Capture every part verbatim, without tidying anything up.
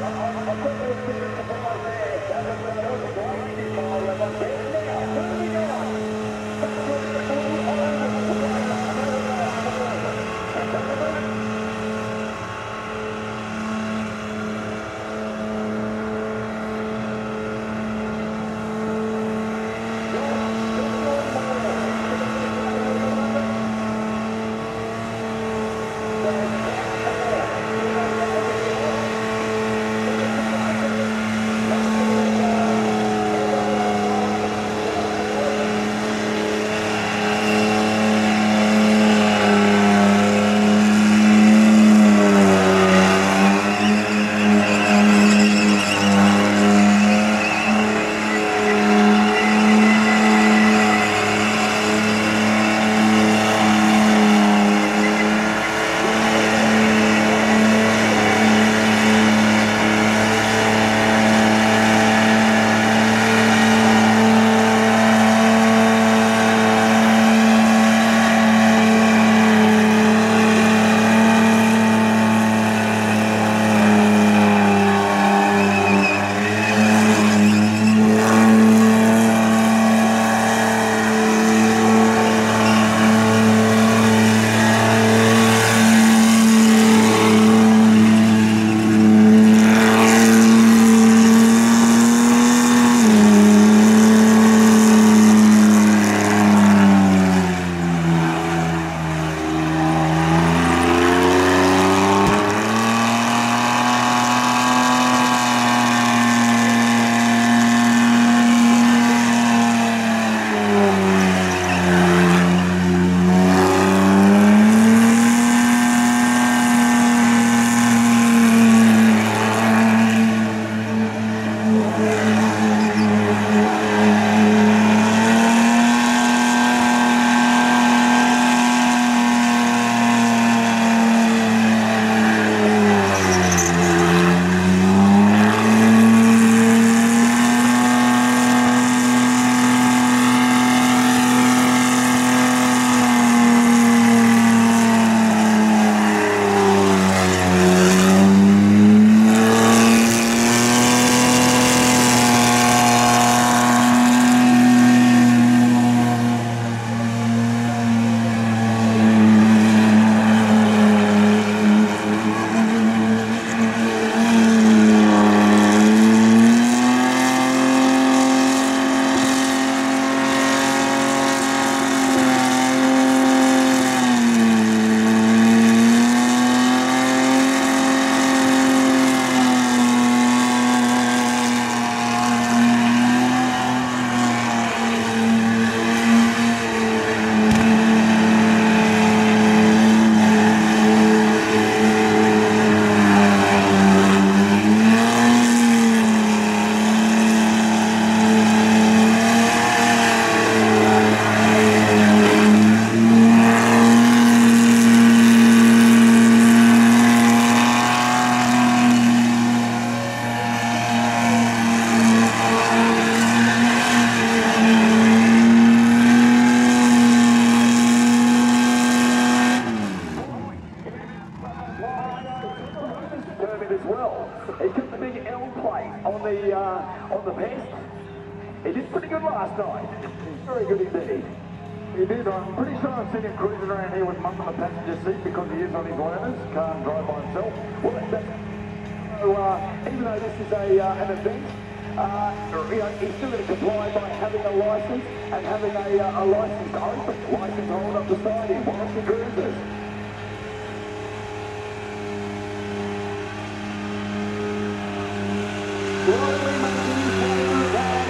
He did. I'm pretty sure I've seen him cruising around here with Mum on the passenger seat because he is on his learners, can't drive by himself. Well, that, that's, so, uh, even though this is a uh, an event, uh, you know, he's still going to comply by having a licence and having a, uh, a licence to open, licence to hold up the side here whilst he cruises. Slowly making his way down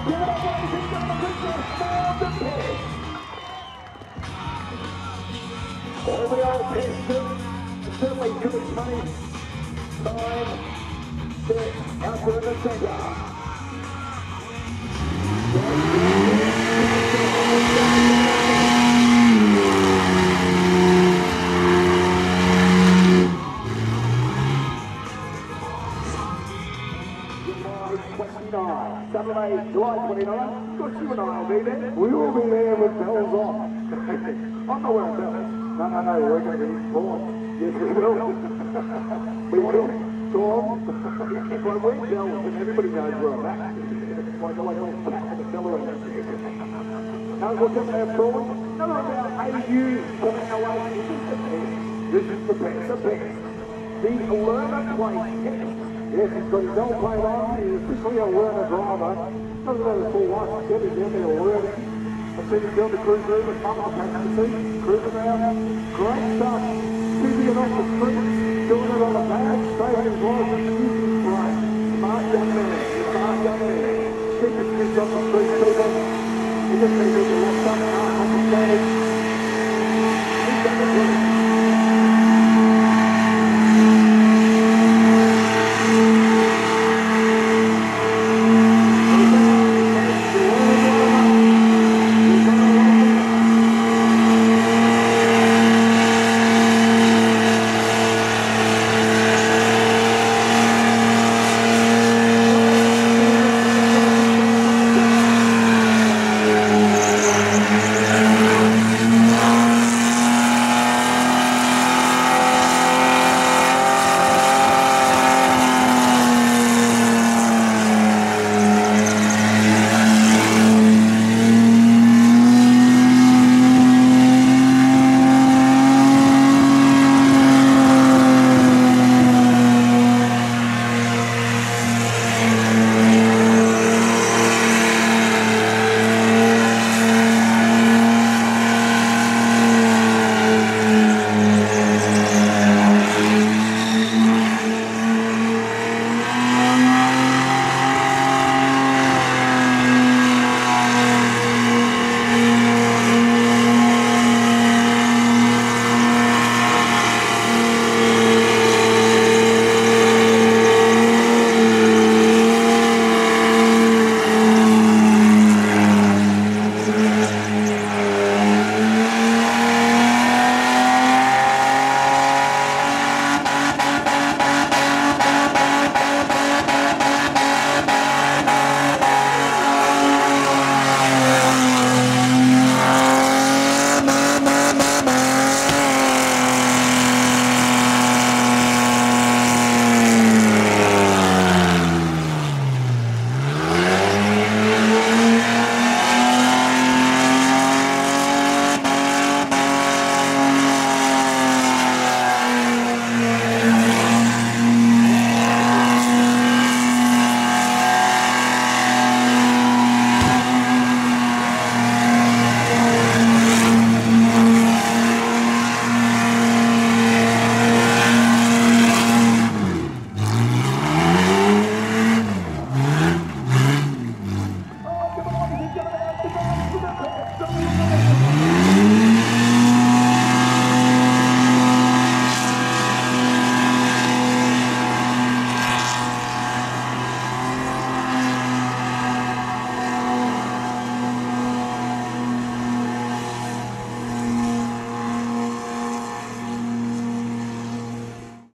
Give it up, ladies and gentlemen, Christmas for the Piss. All the old Piss, certainly good money. Time, set, out there in the centre. twenty-nine, Saturday, July twenty-ninth, got you and I will be there. We will be there with bells on. I'm not wearing bells. No, no, no, we're going to get informed. Yes, we will. We will. Storm. If I wear bells, then everybody knows where I'm at. Like a little cat in the cellar. Knows what's coming out forward? None of our A Us coming our way. This is the best. This is the best. The learner play test. Yes, he's got his own plate on. He's officially a learner driver. Doesn't have a full license yet. He's down there learning. I see him down the cruise room and mum on the seat, cruising around. Great stuff. Busy and off the street, doing it on a bag, saving his life and using his brain. Smart young man. Smart young man. Keep his kids on the street, people. He just needs to get locked up and uncomplicated. He's done it good.